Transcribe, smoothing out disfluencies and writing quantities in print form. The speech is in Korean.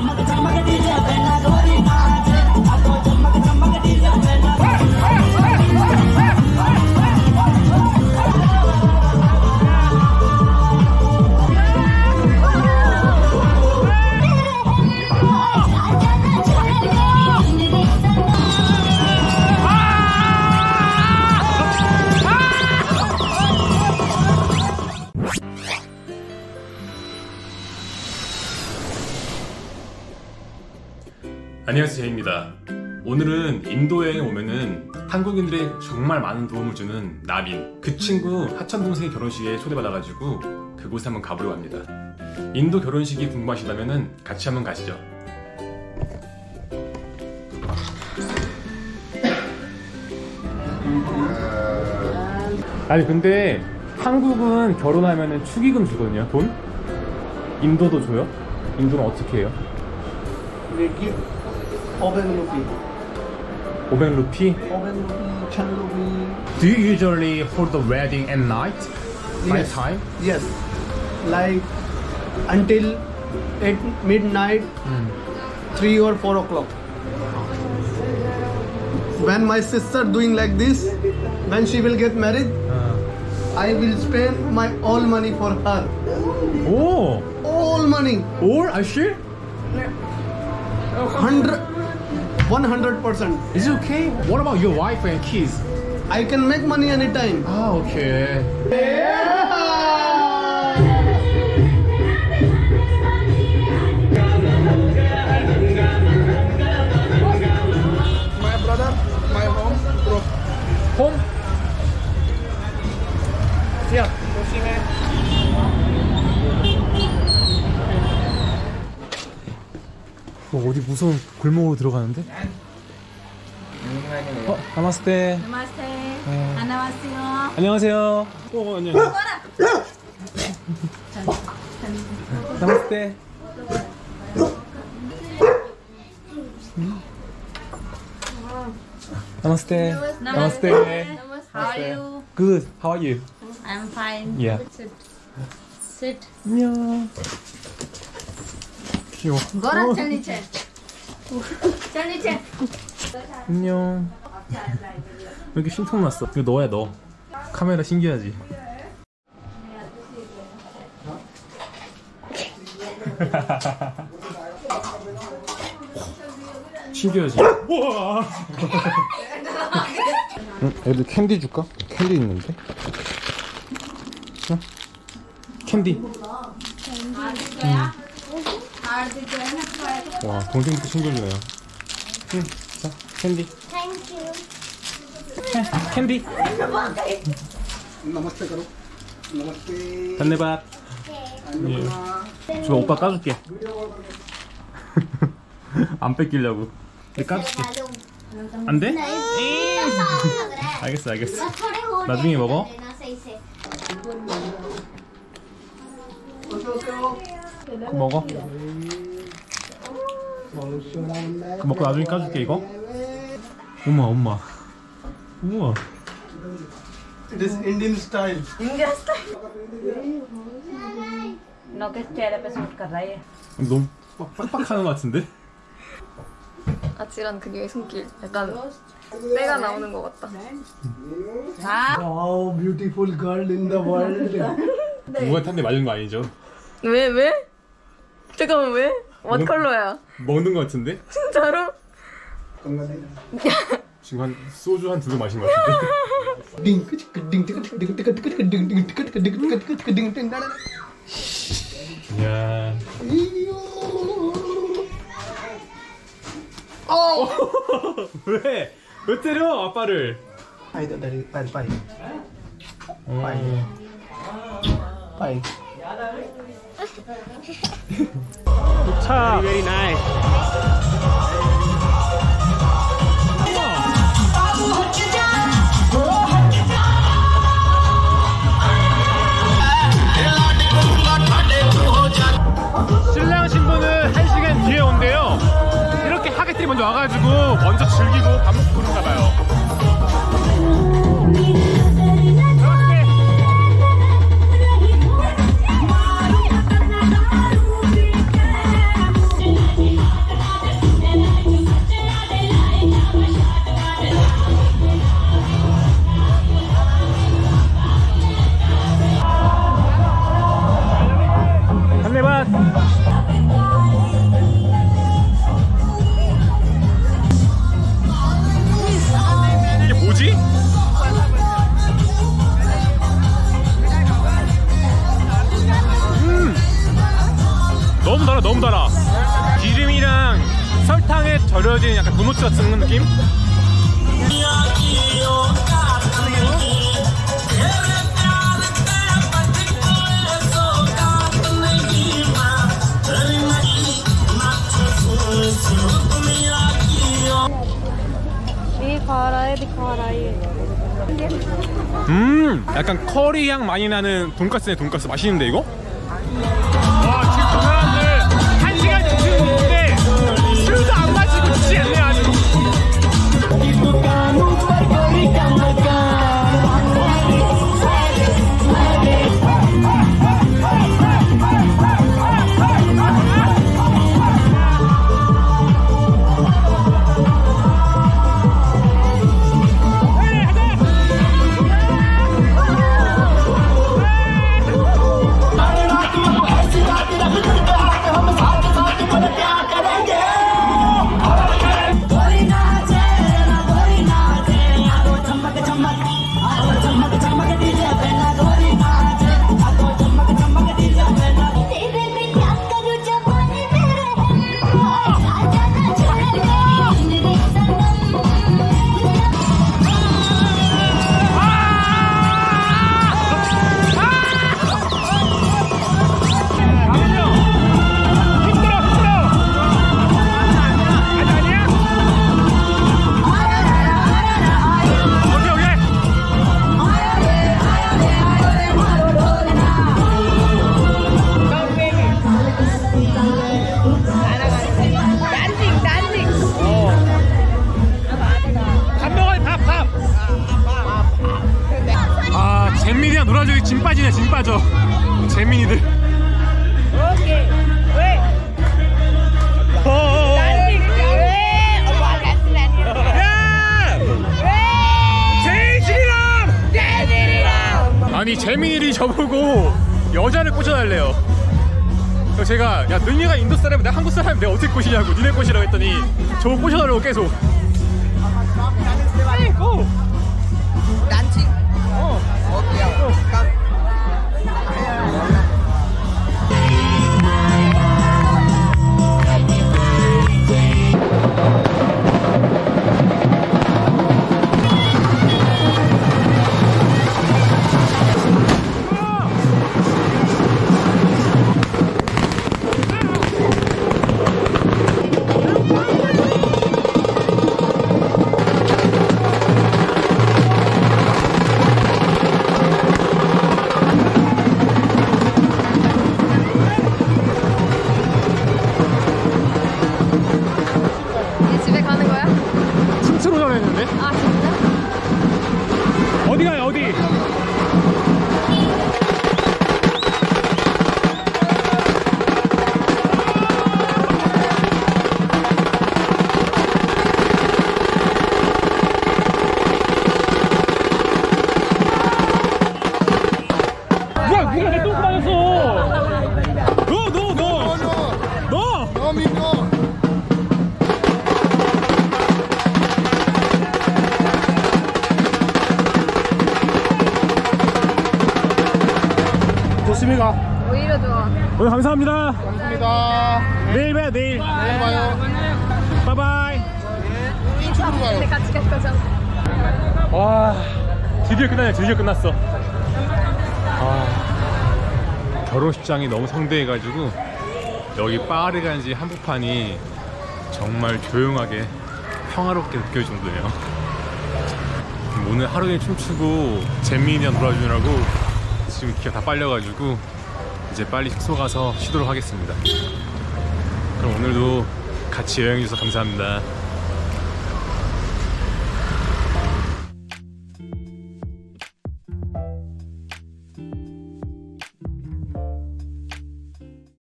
안녕하세요, 제이입니다. 오늘은 인도 여행에 오면은 한국인들이 정말 많은 도움을 주는 나빈, 그 친구 하천동생의 결혼식에 초대받아가지고 그곳에 한번 가보려고 합니다. 인도 결혼식이 궁금하시다면은 같이 한번 가시죠. 아니 근데 한국은 결혼하면은 축의금 주거든요. 돈? 인도도 줘요? 인도는 어떻게 해요? 500 rupee. 500 루피? 500 rupee, 10 rupee. Do you usually hold the wedding at night? Night time? Yes. Like until at midnight, 3 or 4 o'clock. When my sister doing like this, when she will get married, I will spend my all money for her. Oh! All money. All? Are you sure? 100%. Is it okay? What about your wife and kids? I can make money anytime. Ah, okay. My brother, my home, bro. Home? Yeah. 어디 무서운 골목으로 들어가는데? 나마스테. Namaste. 안녕하세요. 안녕하세요. 안녕. 나마스테. 나마스테. 나마스테. How are you? Good. How are you? I'm fine. Yeah. Sit. 안녕. 귀여워. Gora, chal niche. Chal niche. 안녕. 왜 이렇게 신통났어? 이거 너야 너. 카메라 신기하지? 신기하지? 우와. 애들 캔디 줄까? 캔디 있는데? 응? 캔디. 와, 동생부터 챙겨주네요. 응, 자, 캔디. 캔디. Namaste karo. Namaste. 단내밭. 예. 저 오빠 까줄게. 안 뺏기려고. 근데 까줄게. 안 돼? 알겠어, 알겠어. 나중에 먹어. 그거 먹어. 그거 먹고 나중에 까줄게 이거. 엄마, 엄마. 우와. This Indian style. No que चेहरे पे सूट कर रहा है. 너무 빡빡하는 것 같은데? 아찔한 그녀의 손길. 약간 때가 나오는 것 같다. Wow, beautiful girl in the world. 누가 탄데 맞은 거 아니죠? 왜? 왜? 잠깐만 왜? what 컬러야? 먹는 거 같은데? 진짜로? 지금 한 소주 한 2병 마신 거 같은데? 이야. 왜? 왜 때려 아빠를? Pai to dari pai pai. 어. Pai. 도착. Very nice. 신랑 신부는 1시간 뒤에 온대요. 이렇게 하객들이 먼저 와가지고 먼저 즐기고 밥 먹고 그런가 봐요. 설탕에 절여진 약간 도넛 같은 느낌? 약간 커리 향 많이 나는 돈까스네. 돈까스 맛있는데 이거? 와, 지금 저 사람들 1시간 지금 있는데 술도 안 마시고 지지 않네 아주. 잼민이랑 놀아주기 진 빠지네. 진 빠져 잼민이들. 오케이. 왜? 왜? 엄마 같은 아니야. 왜? 제이씨랑 제일이랑. 아니 재민이들이 저보고 여자를 꼬셔달래요. 그래서 제가 야 너희가 인도 사람이면 내가 한국 사람이면 내가 어떻게 꼬시냐고. 니네 꼬시라고 했더니 저보고 꼬셔달라고 계속. 고! 난징. 어디 가요 어디? 뭐야 누가 내 똥꼬 맞았어? 너! 조심히 가. 오히려 좋아. 오늘 감사합니다. 감사합니다. 내일 봬요 내일. 내일 봐요. 바이바이. 인천으로 가요. 근데 같이 갈 거죠? 와 드디어 끝났네. 드디어 끝났어. 결혼식장이 너무 성대해가지고 여기 파르간지 한복판이 정말 조용하게 평화롭게 느껴질 정도예요. 오늘 하루 종일 춤추고 잼민이랑 놀아주느라고 지금 기가 다 빨려가지고 이제 빨리 숙소 가서 쉬도록 하겠습니다. 그럼 오늘도 같이 여행해주셔서 감사합니다.